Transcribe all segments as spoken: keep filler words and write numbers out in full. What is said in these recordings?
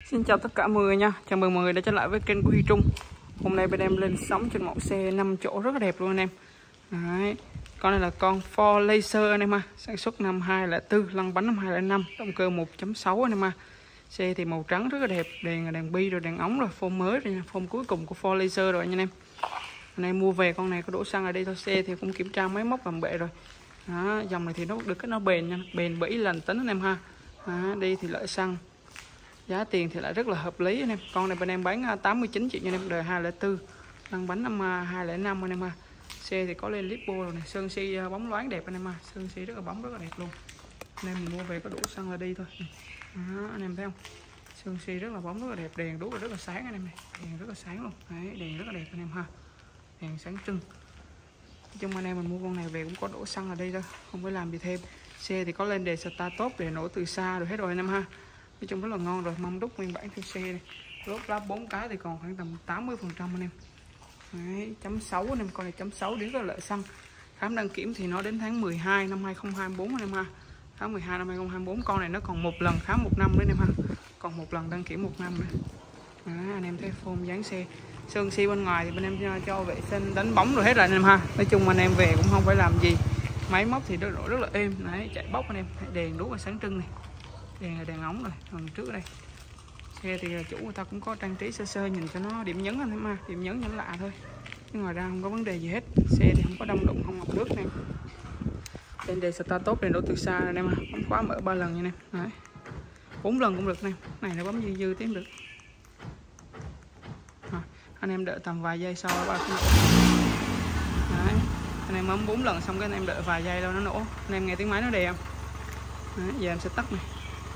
Xin chào tất cả mọi người nha. Chào mừng mọi người đã trở lại với kênh của Huy Trung. Hôm nay bên em lên sóng trên mẫu xe năm chỗ rất là đẹp luôn anh em. Đấy. Con này là con Ford Laser anh em ha. Sản xuất năm hai không không bốn, lăn bánh năm hai không năm, động cơ một chấm sáu anh em ha. Xe thì màu trắng rất là đẹp, đèn là đèn bi rồi, đèn ống rồi, phông mới rồi nha. Phông cuối cùng của Ford Laser rồi anh em. Hôm nay mua về con này có đổ xăng ở đây thôi. Xe thì cũng kiểm tra máy móc làm bệ rồi. Đó, dòng này thì nó được cái nó bền nha, bền bỉ lành tính anh em ha. Đó, đi thì lợi xăng. Giá tiền thì lại rất là hợp lý anh em. Con này bên em bán tám mươi chín triệu nha anh em, đời hai không không bốn, lăn bánh năm hai không không năm anh em ha. Xe thì có lên lipo rồi này, sơn xi bóng loáng đẹp anh em ha, sơn xi rất là bóng rất là đẹp luôn. Anh em mình mua về có đủ xăng là đi thôi. Đó, anh em thấy không? Sơn xi rất là bóng rất là đẹp, đèn đuốc rất là sáng anh em này, đèn rất là sáng luôn. Đấy, đèn rất là đẹp anh em ha, đèn sáng trưng. Trong anh em mình mua con này về cũng có đổ xăng là đi thôi, không phải làm gì thêm. Xe thì có lên đề start tốt để nổ từ xa rồi hết rồi anh em ha. Nói chung rất là ngon rồi, mâm đúc nguyên bản theo xe này. Lốp láp bốn cái thì còn khoảng tầm tám mươi phần trăm anh em. Đấy, chấm sáu anh em, con này chấm sáu đến rất là lợi xăng. Khám đăng kiểm thì nó đến tháng mười hai năm hai không hai tư anh em ha. Tháng mười hai năm hai không hai tư, con này nó còn một lần khám một năm nữa anh em ha. Còn một lần đăng kiểm một năm nữa. Đó, anh em thấy phông dáng xe. Sơn xi bên ngoài thì bên em cho vệ sinh đánh bóng rồi hết rồi anh em ha. Nói chung anh em về cũng không phải làm gì. Máy móc thì rất, rất là êm. Đấy, chạy bóc anh em, đèn đuốc là sáng trưng này. Đèn là đèn ống rồi, phần trước đây. Xe thì chủ người ta cũng có trang trí sơ sơ nhìn cho nó điểm nhấn anh em ha, điểm nhấn nhấn lạ thôi. Nhưng ngoài ra không có vấn đề gì hết. Xe thì không có đông đụng, không ngập nước nè. Trên đề start tốt đèn đổ từ xa anh em ha, bấm khóa mở ba lần nha em. Đấy. bốn lần cũng được nè. Này nó bấm dư dư tiếng được. À, anh em đợi tầm vài giây sau ba cái nổ. Đấy. Anh em bấm bốn lần xong cái anh em đợi vài giây đâu nó nổ. Anh em nghe tiếng máy nó đẹp không? Đấy, giờ em sẽ tắt này.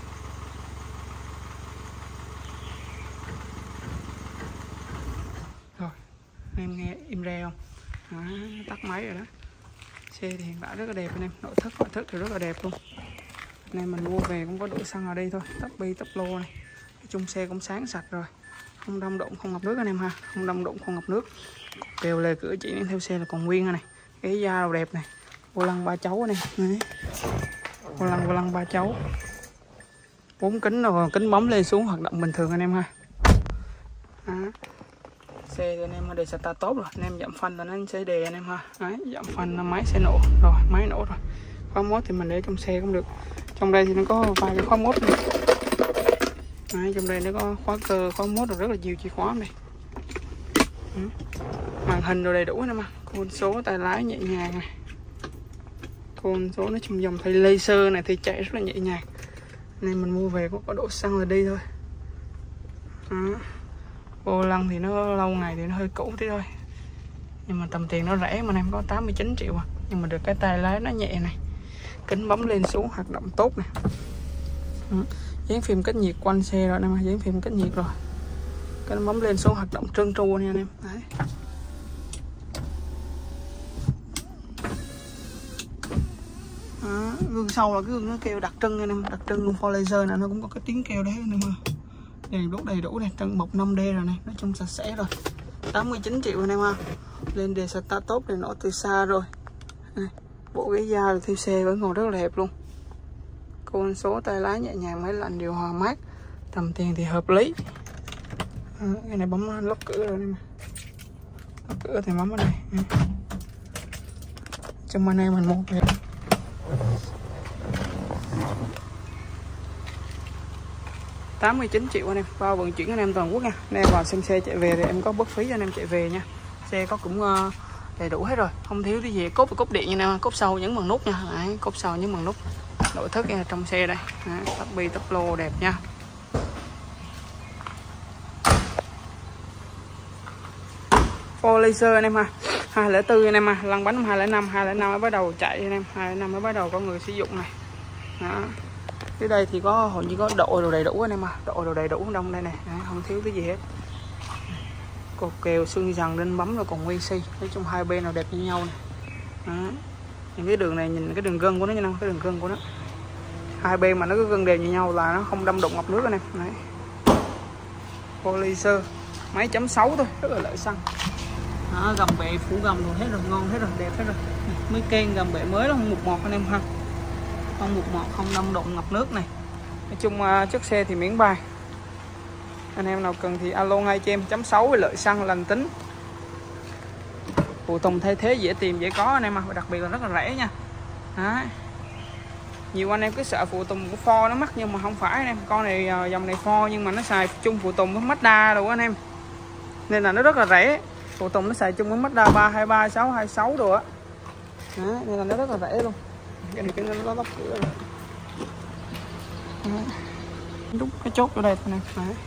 Rồi, em nghe im re không? Đấy, tắt máy rồi đó. Xe thì hiện tại rất là đẹp anh em, nội thất ngoại thất thì rất là đẹp luôn. Anh em mình mua về cũng có đổ xăng ở đây thôi, tắp bi tắp lô này. Nói chung xe cũng sáng sạch rồi, không đông đụng không ngập nước anh em ha, không đông đụng không ngập nước. Kèo lề cửa chỉ theo xe là còn nguyên này, cái da đầu đẹp này, vô lăng ba cháu này. Đấy. Vô lăng vô lăng ba cháu, bốn kính rồi, kính bóng lên xuống hoạt động bình thường anh em ha. Đó. Xe thì anh em đề start tốt rồi, anh em giảm phanh là nó sẽ đề anh em ha. Đấy, giảm phanh là máy sẽ nổ rồi, máy nổ rồi. Khóa mốt thì mình để trong xe cũng được. Trong đây thì nó có vài cái khóa mốt này. Đấy, trong đây nó có khóa cơ, khóa mốt rồi rất là nhiều chìa khóa này. Ừ. Màn hình rồi đầy đủ anh em ha. Côn số tay lái nhẹ nhàng này. Côn số nó trong dòng thay laser này thì chạy rất là nhẹ nhàng. Nên mình mua về có, có đổ xăng là đi thôi. Đó. Vô lăng thì nó lâu ngày thì nó hơi cũ tí thôi. Nhưng mà tầm tiền nó rẻ mà em có tám mươi chín triệu à. Nhưng mà được cái tay lái nó nhẹ này. Kính bấm lên xuống hoạt động tốt này. Ừ. Dán phim cách nhiệt quanh xe rồi em, dán phim cách nhiệt rồi. Kính bấm lên xuống hoạt động trơn tru nha anh em. Đấy. Đó, gương sau là cái gương nó kêu đặc trưng anh em, đặc trưng của Ford Laser này nó cũng có cái tiếng kêu đấy anh em ơi. Đèn đuốc đầy đủ này, trần bọc năm D rồi này, nói chung sạch sẽ rồi. tám mươi chín triệu anh em ha. Lên đề start tốt để nổ từ xa rồi. Này, bộ ghế da theo xe vẫn còn rất là đẹp luôn. Côn số tay lái nhẹ nhàng, máy lạnh điều hòa mát. Tầm tiền thì hợp lý. À, cái này bấm lóc cửa rồi em. Lóc cửa thì bấm ở đây. Trong anh em mình mua về. tám mươi chín triệu anh em, bao vận chuyển anh em toàn quốc nha. Anh em vào xem xe chạy về thì em có bất phí cho anh em chạy về nha. Xe có cũng uh, đầy đủ hết rồi, không thiếu cái gì. Cốt và cốt điện như nào, cốt sau nhấn bằng nút nha. Đấy, cốt sau nhấn bằng nút. Nội thất nha, trong xe đây. Đấy, tắp bi tắp lô đẹp nha. Ford Laser anh em ha, hai không không bốn anh em ha, lăn bánh hai không năm, hai không năm mới bắt đầu chạy anh em, hai không năm mới bắt đầu có người sử dụng này. Đó. Dưới đây thì có hầu như có độ đồ đầy đủ anh em à, độ đồ đầy đủ trong đây này. Đấy, không thiếu cái gì hết. Cột kèo xương dần lên bấm rồi còn nguyên xi. Nói chung hai bên nào đẹp như nhau này. Đó. Nhìn cái đường này, nhìn cái đường gân của nó như nào, cái đường gân của nó. Hai bên mà nó cứ gân đều như nhau là nó không đâm đụng ngập nước anh em. Đấy. Ford Laser, máy chấm sáu thôi, rất là lợi xăng. Đó, gầm bệ phủ gầm rồi hết rồi, ngon hết rồi, đẹp hết rồi. Mấy kênh gầm bệ mới đó, không mục mọt anh em ha. Không mục mọt, không đâm đụng ngập nước này. Nói chung uh, chiếc xe thì miễn bài. Anh em nào cần thì alo ngay cho em. Chấm sáu với lợi xăng lành tính, phụ tùng thay thế dễ tìm dễ có anh em, mà đặc biệt là rất là rẻ nha. Đấy. Nhiều anh em cứ sợ phụ tùng của Ford nó mắc, nhưng mà không phải anh em. Con này dòng này Ford nhưng mà nó xài chung phụ tùng với Mazda rồi anh em, nên là nó rất là rẻ. Phụ tùng nó xài chung với Mazda ba hai ba sáu hai sáu rồi á, nên là nó rất là rẻ luôn. Cái này cái nó lắp cửa rồi. Đúng cái chốt ở đây thôi nè. Đấy.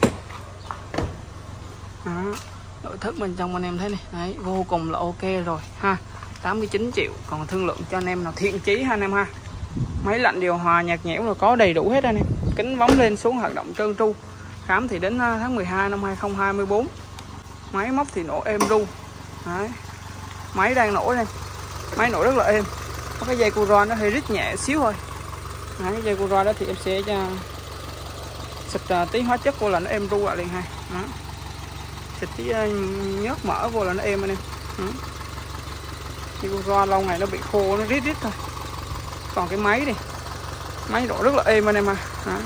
Đó. Nội thất bên trong anh em thấy này, đấy, vô cùng là ok rồi ha. tám mươi chín triệu, còn thương lượng cho anh em nào thiện chí ha anh em ha. Máy lạnh điều hòa nhạt nhẽo rồi có đầy đủ hết anh em. Kính bóng lên xuống hoạt động trơn tru. Khám thì đến tháng mười hai năm hai không hai tư. Máy móc thì nổ êm ru. Đấy. Máy đang nổ đây. Máy nổ rất là êm. Có cái dây cu ron nó hơi rít nhẹ xíu thôi. Đấy, cái dây cu ron đó thì em sẽ cho xịt uh, tí hóa chất vô là nó êm ru lại liền hay. Đó. Xịt tí uh, nhớt mỡ vô là nó êm anh em. Đó. Dây cu ron lâu ngày nó bị khô, nó rít rít thôi. Còn cái máy này, máy nổ rất là êm anh em à. Đó.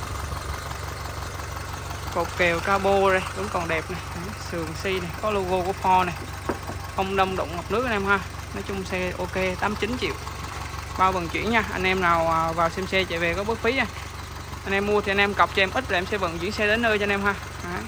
Cột kèo cabo đây vẫn còn đẹp này. Đó. Sườn xi này, có logo của Ford này, không đâm đụng ngập nước anh em ha. Nói chung xe ok, tám mươi chín triệu, bao vận chuyển nha. Anh em nào vào xem xe chạy về có bớt phí nha. Anh em mua thì anh em cọc cho em ít, rồi em sẽ vận chuyển xe đến nơi cho anh em ha. Đấy.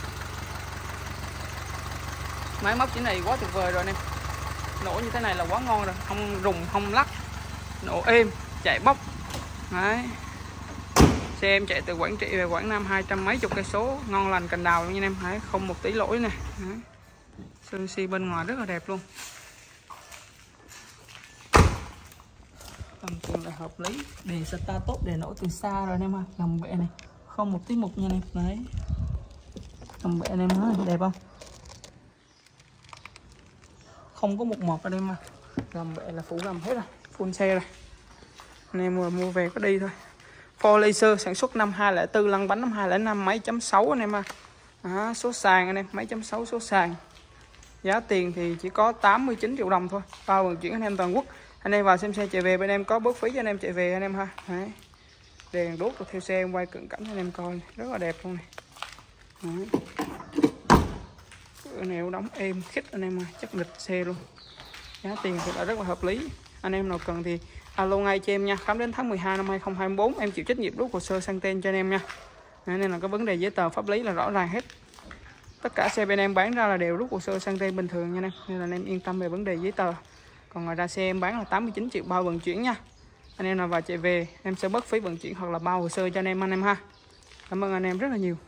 Máy móc chính này quá tuyệt vời rồi anh em. Nổ như thế này là quá ngon rồi, không rùng không lắc, nổ êm, chạy bốc. Đấy. Xe em chạy từ Quảng Trị về Quảng Nam hai trăm mấy chục cây số, ngon lành cành đào luôn nha anh em. Đấy, không một tí lỗi nè. Sơn xi bên ngoài rất là đẹp luôn. Tầm tiền là hợp lý, đèn start tốt, đèn nổi từ xa rồi anh em ha. Gầm bệ này không một tí mục nha anh em. Đấy, gầm bệ anh em nói đẹp không, không có một mọt ở đây mà. Gầm bệ là phủ gầm hết rồi, full xe rồi. Anh em mua mua về có đi thôi. Ford Laser sản xuất năm hai không bốn, lăn bánh năm hai không năm, máy chấm sáu anh em ha. Đó, số sàn anh em, máy chấm sáu số sàn. Giá tiền thì chỉ có tám mươi chín triệu đồng thôi, bao vận chuyển anh em toàn quốc. Anh em vào xem xe chạy về bên em có bớt phí cho anh em chạy về anh em ha. Đấy. Đèn đốt rồi theo xe em quay cận cảnh cho anh em coi, rất là đẹp luôn này. Đấy. Cửa nẻo đóng êm khít anh em ơi, chất nghịch xe luôn. Giá tiền thì đã rất là hợp lý. Anh em nào cần thì alo ngay cho em nha. Khám đến tháng mười hai năm hai không hai tư, em chịu trách nhiệm rút hồ sơ sang tên cho anh em nha. Đấy, nên là cái vấn đề giấy tờ pháp lý là rõ ràng hết. Tất cả xe bên em bán ra là đều rút hồ sơ sang tên bình thường nha anh em, nên là anh em yên tâm về vấn đề giấy tờ. Còn ngoài ra xe em bán là tám mươi chín triệu bao vận chuyển nha. Anh em nào vào chạy về em sẽ bớt phí vận chuyển hoặc là bao hồ sơ cho anh em anh em ha. Cảm ơn anh em rất là nhiều.